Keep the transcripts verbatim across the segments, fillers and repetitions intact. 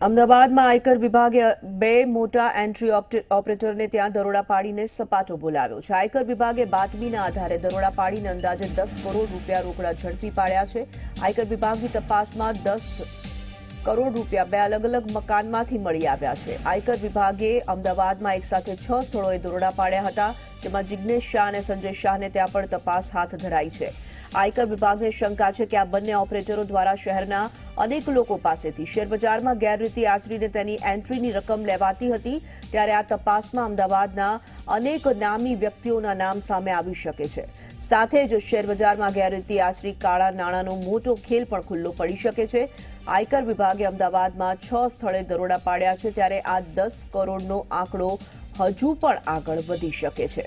અમદાવાદમાં આયકર વિભાગે બે મોટા એન્ટ્રી ઓપરેટરને ત્યાં દરોડા પાડીને સપાટો બોલાવ્યો છે। આયકર વિભાગે બાતમીના આધારે દરોડા પાડીને અંદાજે દસ કરોડ રૂપિયા રોકડા ઝડપી પાડ્યા છે। આયકર વિભાગની તપાસમાં દસ કરોડ રૂપિયા બે અલગ અલગ મકાનમાંથી મળી આવ્યા છે। આયકર વિભાગે અમદાવાદમાં એક સાથે છ સ્થળોએ દરોડા પાડ્યા હતા, જેમાં જિગ્નેશ શાહ અને સંજય શાહને ત્યાં પણ તપાસ હાથ ધરાઈ છે। आयकर विभाग ने शंका है कि आ बने ऑपरेटरों द्वारा शहरना अनेक लोगों पासेथी शेरबजार में गैररीति आचरीने तेनी एंट्रीनी रकम लेवाती हती, त्यारे आ तपासमां अमदावादना अनेक नामी व्यक्तिओना नाम सामे आवी शके छे। साथे ज शेरबजार में गैररीति आचरी काळा नाणांनो मोटो खेल पण खुल्लो पड़ी शके छे। आयकर विभागे अमदावाद में छ स्थळे दरोड़ा पाड्या छे, त्यारे आ दस करोड़नो आंकड़ो हजू पण आगळ वधी शके छे।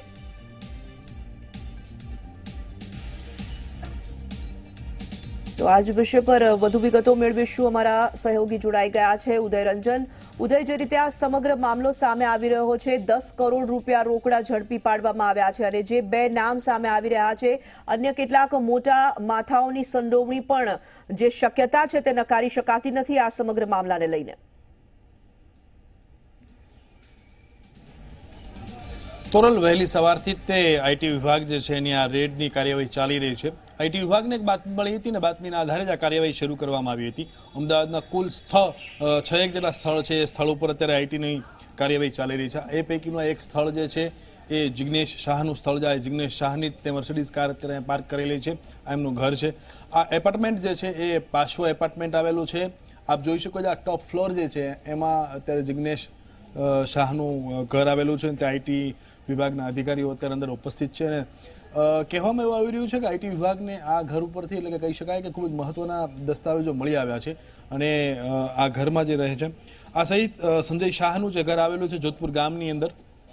तो आज विषय पर વધુ વિગતો મેળવીશું। અમારા સહયોગી જોડાઈ ગયા છે ઉદય રંજન। ઉદય, જે રીતે આ સમગ્ર મામલો સામે આવી રહ્યો છે, દસ કરોડ રૂપિયા રોકડા ઝડપી પાડવામાં આવ્યા છે અને જે બે નામ સામે આવી રહ્યા છે, અન્ય કેટલાક મોટા માથાઓની સંડોવણી પણ જે શક્યતા છે તે નકારી શકાતી નથી આ સમગ્ર મામલાને લઈને। તોરલ વહેલી સવારથી તે આઈટી વિભાગ જે છે એની આ રેડની કાર્યવાહી ચાલી રહી છે। આઈટી વિભાગને એક બાતમી મળી હતી ને બાતમીના આધારે જ આ કાર્યવાહી શરૂ કરવામાં આવી હતી। અમદાવાદના કુલ સ્થળ છ એક જેટલા સ્થળ છે, એ સ્થળ ઉપર અત્યારે આઈટીની કાર્યવાહી ચાલી રહી છે। એ પૈકીનું એક સ્થળ જે છે એ જિગ્નેશ શાહનું સ્થળ છે। જિગ્નેશ શાહની તે મર્સિડીઝ કાર અત્યારે પાર્ક કરેલી છે, આ એમનું ઘર છે। આ એપાર્ટમેન્ટ જે છે એ પાછો એપાર્ટમેન્ટ આવેલું છે। આપ જોઈ શકો છો આ ટોપ ફ્લોર જે છે એમાં અત્યારે જિગ્નેશ શાહનું ઘર આવેલું છે। ત્યાં આઈટી વિભાગના અધિકારીઓ અત્યારે અંદર ઉપસ્થિત છે અને કહેવામાં એવું આવી રહ્યું છે કે આઈટી વિભાગને આ ઘર ઉપરથી એટલે કે કહી શકાય કે ખૂબ જ મહત્વના દસ્તાવેજો મળી આવ્યા છે અને આ ઘરમાં જે રહે છે આ સહિત સંજય શાહનું જે ઘર આવેલું છે જોધપુર ગામની અંદર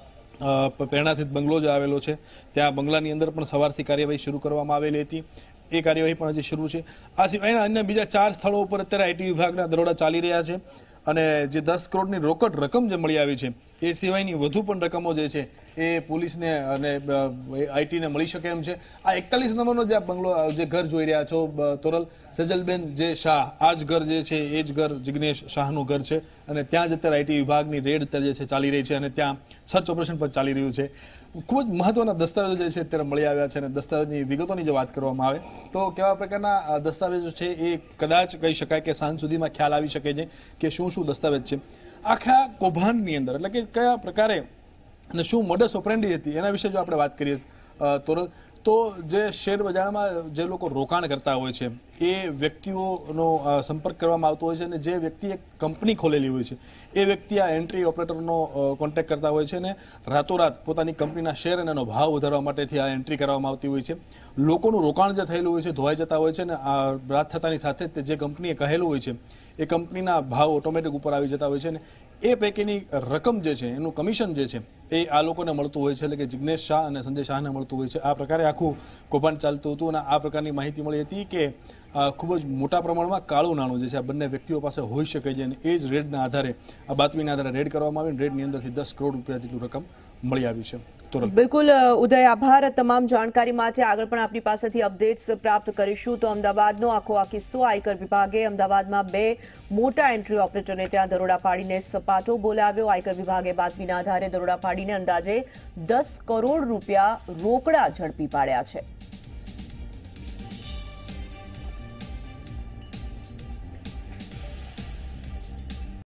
પ્રેરણાથિત બંગલો જે આવેલો છે, ત્યાં બંગલાની અંદર પણ સવારથી કાર્યવાહી શરૂ કરવામાં આવેલી હતી। એ કાર્યવાહી પણ હજી શરૂ છે। આ સિવાયના અન્ય બીજા ચાર સ્થળો ઉપર અત્યારે આઈટી વિભાગના દરોડા ચાલી રહ્યા છે અને જે દસ કરોડની રોકડ રકમ જે મળી આવી છે એ સિવાયની વધુ પણ રકમો જે છે એ પોલીસને અને આઈટીને મળી શકે એમ છે। આ એકતાલીસ નંબરનો જે આ બંગલો જે ઘર જોઈ રહ્યા છો તોરલ, સજલબેન જે શાહ, આ જ ઘર જે છે એ જ ઘર જિગ્નેશ શાહનું ઘર છે અને ત્યાં જ અત્યારે આઈટી વિભાગની રેડ અત્યારે જે છે ચાલી રહી છે અને ત્યાં સર્ચ ઓપરેશન પણ ચાલી રહ્યું છે। ખૂબ જ મહત્વના દસ્તાવેજો જે છે અત્યારે મળી આવ્યા છે અને દસ્તાવેજની વિગતોની જો વાત કરવામાં આવે તો કેવા પ્રકારના દસ્તાવેજો છે એ કદાચ કહી શકાય કે સાંજ સુધીમાં ખ્યાલ આવી શકે છે કે શું શું દસ્તાવેજ છે। આખા કૌભાંડની અંદર એટલે કે કયા પ્રકારે અને શું મોડસ ઓપરેન્ડી હતી એના વિશે જો આપણે વાત કરીએ તોરલ, તો જે શેર બજારમાં જે લોકો રોકાણ કરતા હોય છે એ વ્યક્તિઓનો સંપર્ક કરવામાં આવતો હોય છે અને જે વ્યક્તિ એક કંપની ખોલેલી હોય છે એ વ્યક્તિ આ એન્ટ્રી ઓપરેટરનો કોન્ટેક્ટ કરતા હોય છે અને રાતોરાત પોતાની કંપનીના શેર અને એનો ભાવ વધારવા માટેથી આ એન્ટ્રી કરવામાં આવતી હોય છે। લોકોનું રોકાણ જે થયેલું હોય છે ધોવાઈ જતા હોય છે અને આ રાત થતાની સાથે જ જે કંપનીએ કહેલું હોય છે એ કંપનીના ભાવ ઓટોમેટિક ઉપર આવી જતા હોય છે અને એ પૈકીની રકમ જે છે એનું કમિશન જે છે એ આ લોકોને મળતું હોય છે, એટલે કે જિગ્નેશ શાહ અને સંજય શાહને મળતું હોય છે। આ પ્રકારે આખું કૌભાંડ ચાલતું હતું અને આ પ્રકારની માહિતી મળી હતી કે ખૂબ જ મોટા પ્રમાણમાં કાળું નાણું જે છે આ બંને વ્યક્તિઓ પાસે હોઈ શકે છે અને એ જ રેડના આધારે આ બાતમીના આધારે રેડ કરવામાં આવી। રેડની અંદરથી દસ કરોડ રૂપિયા જેટલું રકમ મળી આવી છે। બિલકુલ ઉદય, આભાર તમામ જાણકારી માટે। આગળ પણ આપની પાસેથી અપડેટ્સ પ્રાપ્ત કરીશું। તો અમદાવાદનો આખો આ કિસ્સો, આયકર વિભાગે અમદાવાદમાં બે મોટા એન્ટ્રી ઓપરેટરને ત્યાં દરોડા પાડીને સપાટો બોલાવ્યો। આયકર વિભાગે બાતમીના આધારે દરોડા પાડીને અંદાજે દસ કરોડ રૂપિયા રોકડા ઝડપી પાડ્યા છે।